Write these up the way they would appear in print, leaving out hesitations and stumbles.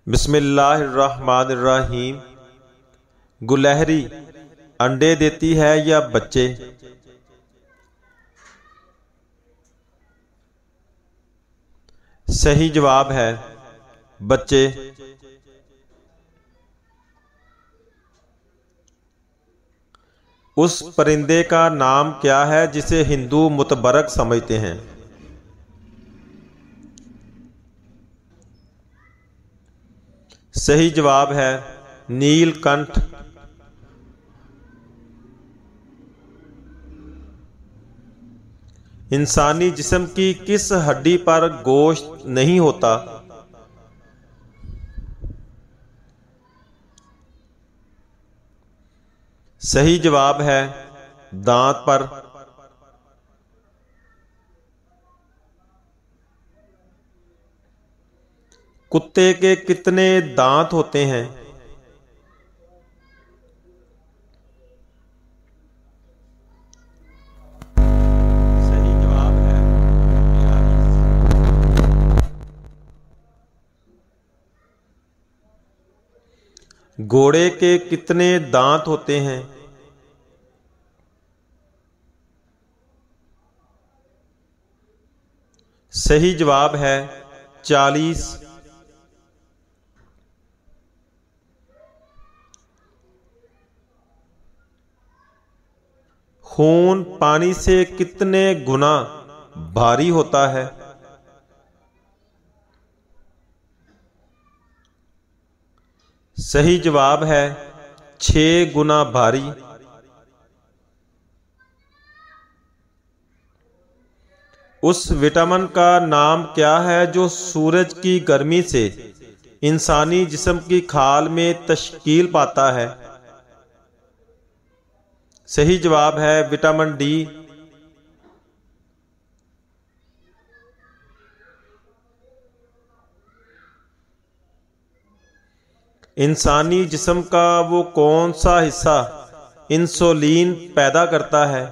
बिस्मिल्लाहिर्रहमानिर्रहीम। गुलहरी अंडे देती है या बच्चे? सही जवाब है बच्चे। उस परिंदे का नाम क्या है जिसे हिंदू मुतबरक समझते हैं? सही जवाब है नीलकंठ। इंसानी जिस्म की किस हड्डी पर गोश्त नहीं होता? सही जवाब है दांत पर। कुत्ते के कितने दांत होते हैं? सही जवाब है 42। घोड़े के कितने दांत होते हैं? सही जवाब है 40। खून पानी से कितने गुना भारी होता है? सही जवाब है 6 गुना भारी। उस विटामिन का नाम क्या है जो सूरज की गर्मी से इंसानी जिस्म की खाल में तश्कील पाता है? सही जवाब है विटामिन डी। इंसानी जिस्म का वो कौन सा हिस्सा इंसुलिन पैदा करता है?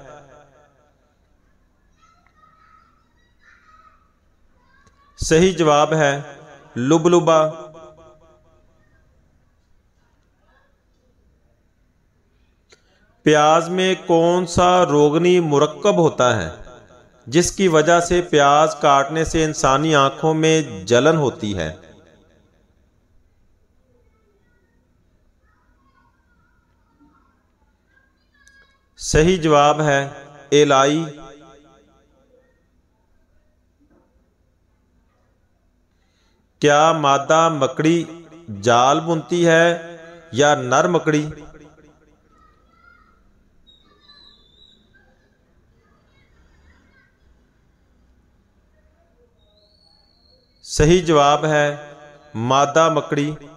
सही जवाब है लुबलुबा। प्याज में कौन सा रोगनी मुरक्कब होता है जिसकी वजह से प्याज काटने से इंसानी आंखों में जलन होती है? सही जवाब है एलाई। क्या मादा मकड़ी जाल बुनती है या नर मकड़ी? सही जवाब है मादा मकड़ी।